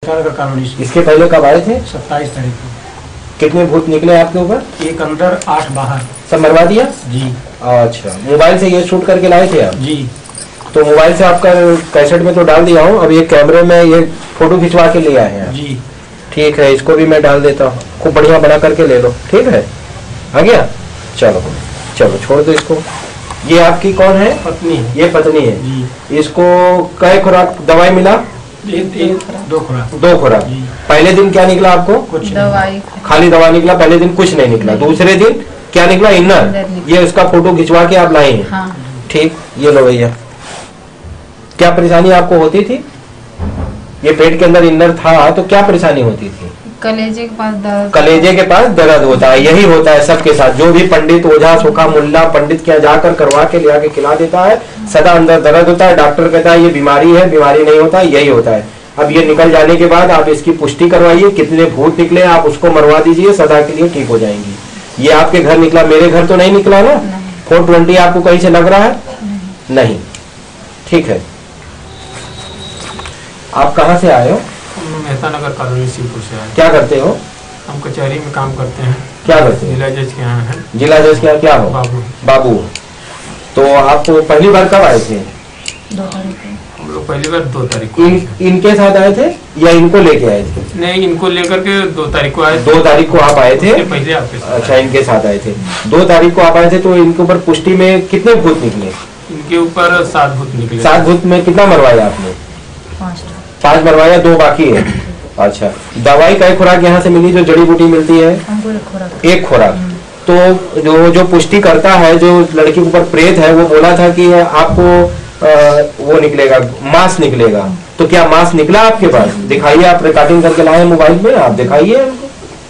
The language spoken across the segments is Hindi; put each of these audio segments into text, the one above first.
इसके पहले कब आए थे? 27 तारीख को। कितने भूत निकले आपके ऊपर? एक अंदर 8 बाहर। सब मरवा दिया जी। अच्छा, मोबाइल से ये शूट करके लाए थे आप? जी। तो मोबाइल से आपका कैसेट में तो डाल दिया हूँ, अब ये कैमरे में ये फोटो खिंचवा के ले आए हैं। जी ठीक है, इसको भी मैं डाल देता हूँ, खूब बढ़िया बना करके ले लो। ठीक है, आ गया? चलो चलो छोड़ दो इसको। ये आपकी कौन है? पत्नी। ये पत्नी है जी। इसको कै खुराक दवाई मिला? दो खुराक। 2 खुराक। पहले दिन क्या निकला आपको? कुछ दवाई खाली दवा निकला, पहले दिन कुछ नहीं निकला। दूसरे दिन क्या निकला? इनर। ये उसका फोटो खिंचवा के आप लाए हैं? हाँ। ठीक, ये लो भैया। क्या परेशानी आपको होती थी? ये पेट के अंदर इनर था तो क्या परेशानी होती थी? कलेजे के पास दर्द। कलेजे के पास दर्द होता है, यही होता है सबके साथ। जो भी पंडित, ओझा, सोखा, मुल्ला, पंडित क्या जाकर करवा के ले आके खिला देता है, सदा अंदर दर्द होता है। डॉक्टर कहता है ये बीमारी है, बीमारी नहीं होता, यही होता है। अब ये निकल जाने के बाद आप इसकी पुष्टि करवाइए, कितने भूत निकले आप उसको मरवा दीजिए, सदा के लिए ठीक हो जाएंगी। ये आपके घर निकला, मेरे घर तो नहीं निकला ना? 420 आपको कहीं से लग रहा है? नहीं। ठीक है, आप कहाँ से आए हो? मेहता नगर कॉलोनी शिवपुर से आए। क्या करते हो? हम कचहरी में काम करते हैं। क्या करते हो? जिला जज के यहाँ है। जिला जज के यहाँ क्या हो? बाबू। बाबू। तो आप पहली बार कब आए थे? 2 तारीख को। हम लोग पहली बार 2 तारीख को। इनके साथ आए थे या इनको लेके आए थे? नहीं, इनको लेकर के 2 तारीख को आए। 2 तारीख को आप आए थे? उसके पहले आपके साथ। अच्छा, इनके साथ आए थे। 2 तारीख को आप आए थे, तो इनके ऊपर पुष्टि में कितने भूत निकले? इनके ऊपर 7 भूत निकले। 7 भूत में कितना मरवाया आपने? 5 मरवाया, 2 बाकी है। अच्छा, दवाई का खुराक यहाँ से मिली जो जड़ी बूटी मिलती है? हमको 1 खुराक। 1 खुराक। तो जो पुष्टि करता है, जो लड़की के ऊपर प्रेत है, वो बोला था कि आपको वो निकलेगा, मांस निकलेगा। तो क्या मांस निकला आपके पास? दिखाइए, आप रिकॉर्डिंग करके लाए मोबाइल में, आप दिखाइए हमको।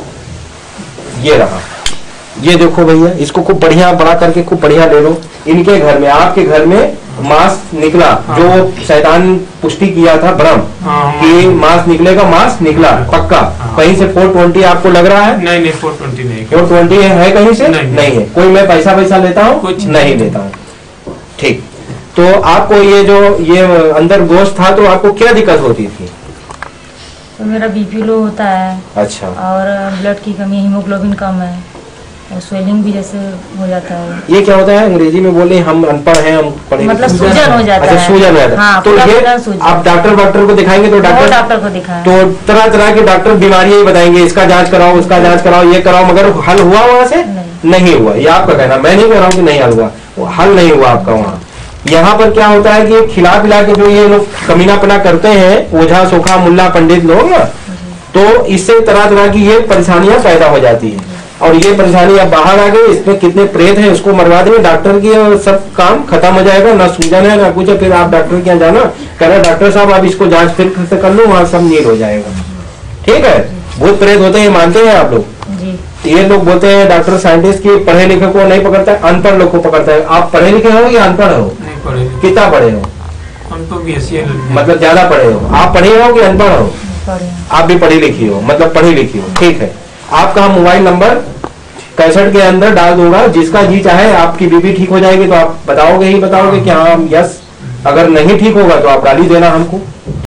ये रहा, ये देखो भैया, इसको खूब बढ़िया बड़ा करके खूब बढ़िया ले लो। इनके घर में, आपके घर में मांस निकला। हाँ। जो शैतान पुष्टि किया था ब्रह्म, हाँ, कि मांस निकलेगा, मांस निकला पक्का। हाँ। कहीं से 420 आपको लग रहा है? नहीं, 420 नहीं। 420 है कहीं से? नहीं है। कोई मैं पैसा लेता हूँ? कुछ नहीं लेता हूँ। ठीक, तो आपको ये अंदर गोश्त था, तो आपको क्या दिक्कत होती थी? तो मेरा बीपी लो होता है। अच्छा। और ब्लड की कमी, हीमोग्लोबिन कम है, और स्वेलिंग भी जैसे हो जाता है। ये क्या होता है? अंग्रेजी में बोले, हम अनपढ़ हैं, हम पढ़े मतलब सूजन हो जाता है। अच्छा, सूजन हो जाता है। हाँ, तो ये आप डॉक्टर को दिखाएंगे तो डॉक्टर को दिखाएं तो तरह तरह के डॉक्टर बीमारियां ही बताएंगे, इसका जांच कराओ, उसका जांच कराओ, ये कराओ, मगर हल हुआ वहां से? नहीं हुआ। ये आपका कहना, मैं नहीं कह रहा हूँ कि नहीं हल हुआ, हल नहीं हुआ आपका वहाँ। यहाँ पर क्या होता है कि खिला पिला के जो ये लोग कमीनापना करते हैं, ओझा, सोखा, मुल्ला, पंडित लोग ना, तो इससे तरह तरह की ये परेशानियां पैदा हो जाती है। और ये परेशानी अब बाहर आ गई, इसमें कितने प्रेत हैं उसको मरवा देंगे, डॉक्टर की सब काम खत्म हो जाएगा, ना सूजन है ना कुछ है। फिर आप डॉक्टर के यहाँ जाना, कहना डॉक्टर साहब आप इसको जांच फिर कर लो, वहाँ सब नील हो जाएगा। ठीक है, भूत प्रेत होते हैं, मानते हैं आप लोग? ये लोग बोलते हैं डॉक्टर साइंटिस्ट की पढ़े लिखे को नहीं पकड़ता है, अनपढ़ लोग को पकड़ता है। आप पढ़े लिखे हो या अनपढ़ हो? नहीं पढ़े। कितना पढ़े हो? हम तो BSc मतलब ज्यादा पढ़े हो। आप पढ़े हो कि अनपढ़ हो? आप भी पढ़ी लिखी हो, मतलब पढ़ी लिखी हो। ठीक है, आपका मोबाइल नंबर कैसेट के अंदर डाल दूंगा, जिसका जी चाहे। आपकी बीबी ठीक हो जाएगी तो आप बताओगे ही बताओगे कि हाँ यस, अगर नहीं ठीक होगा तो आप गाली देना हमको।